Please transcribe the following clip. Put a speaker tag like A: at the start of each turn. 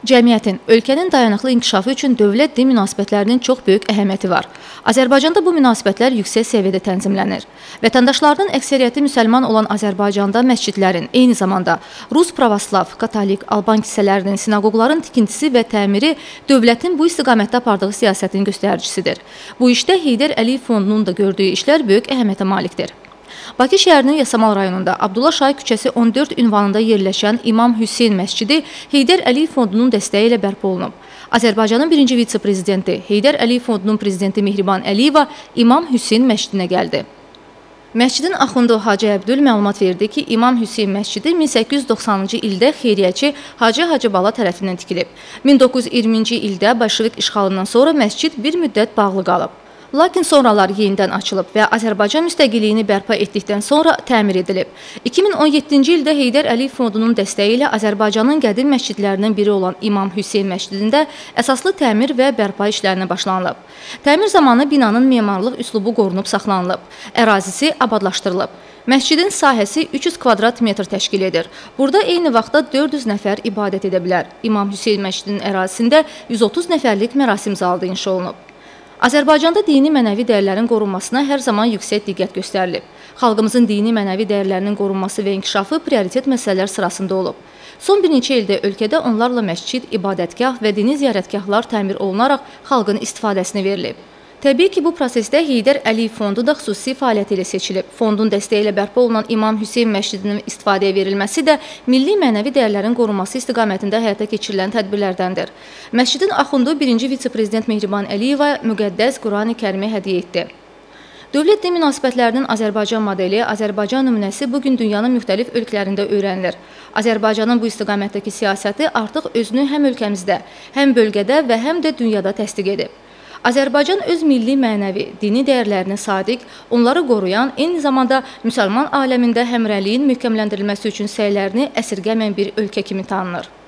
A: Cəmiyyətin, ölkənin dayanıqlı inkişafı üçün dövlət-din münasibətlərinin çox böyük əhəmiyyəti var. Azərbaycanda bu münasibətlər yüksək səviyyədə tənzimlənir. Vətəndaşlarının əksəriyyəti müsəlman olan Azərbaycanda məscidlərin, eyni zamanda Rus pravoslav, katolik, alban kilsələrinin, sinagogların tikintisi və təmiri dövlətin bu istiqamətdə apardığı siyasətin göstəricisidir. Bu işdə Heydər Əliyev Fondunun da gördüyü işlər böyük əhəmiyyətə malikdir. Bakı şəhərinin Yasamal rayonunda Abdullah Şahi küçəsi 14 ünvanında yerləşən İmam Hüseyn məscidi Heydər Əliyev Fondunun dəstəyi ilə bərpa olunub. Azərbaycanın birinci vitse-prezidenti, Heydər Əliyev Fondunun prezidenti Mehriban Əliyeva İmam Hüseyn məscidinə gəldi. Məscidin axundu Hacı Əbdül məlumat verdi ki, İmam Hüseyn məscidi 1890-cı ildə xeyriyyəçi Hacı Hacıbala tərəfindən tikilib. 1920-ci ildə Bolşevik işğalından sonra məscid bir müddət bağlı qalıb. Lakin sonralar yenidən açılıb və Azərbaycan müstəqilliyini bərpa etdikdən sonra təmir edilib. 2017-ci ildə Heydər Əliyev Fondunun dəstəyi ilə Azərbaycanın qədim məscidlərindən biri olan İmam Hüseyn məscidində əsaslı təmir və bərpa işlərinə başlanılıb. Təmir zamanı binanın memarlıq üslubu qorunub saxlanılıb, ərazisi abadlaşdırılıb. Məscidin sahəsi 300 kvadrat metr təşkil edir. Burada eyni vaxtda 400 nəfər ibadət edə bilər. İmam Hüseyn məscidinin ərazisində 130 nəfərlik mərasim zalı inşa olunub. Azərbaycanda dini-mənəvi dəyərlərin qorunmasına hər zaman yüksək diqqət göstərilib. Xalqımızın dini-mənəvi dəyərlərinin qorunması və inkişafı prioritet məsələlər sırasında olub. Son bir neçə ildə ölkədə onlarla məscid, ibadətgah və dini ziyarətgahlar təmir olunaraq xalqın istifadəsinə verilib. Təbii ki, bu prosesdə Heydər Əliyev Fondu da xüsusi fəaliyyət ilə seçilib. Fondun dəstəyi ilə bərpa olunan İmam Hüseyn məscidinin istifadəyə verilməsi də milli mənəvi dəyərlərin qorunması istiqamətində həyata keçirilən tədbirlərdəndir. Məscidin axundu birinci vitse-prezident Mehriban Əliyeva müqəddəs Qurani Kərimi hədiyyə etdi. Dövlət-din münasibətlərinin Azərbaycan modeli, Azərbaycan nümunəsi bugün dünyanın müxtəlif ölkələrində öyrənilir. Azərbaycanın bu istiqamətdəki siyasəti artıq özünü həm ölkəmizdə, həm bölgədə və həm də dünyada təsdiq edib. Azərbaycan öz milli mənəvi, dini dəyərlərini sadiq, onları qoruyan, eyni zamanda müsəlman aləmində həmrəyliyin möhkəmləndirilməsi üçün səylərini əsirgəməyən bir ölkə kimi tanınır.